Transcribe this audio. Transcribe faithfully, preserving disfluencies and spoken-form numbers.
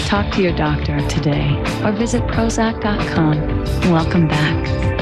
Talk to your doctor today or visit Prozac dot com. Welcome back.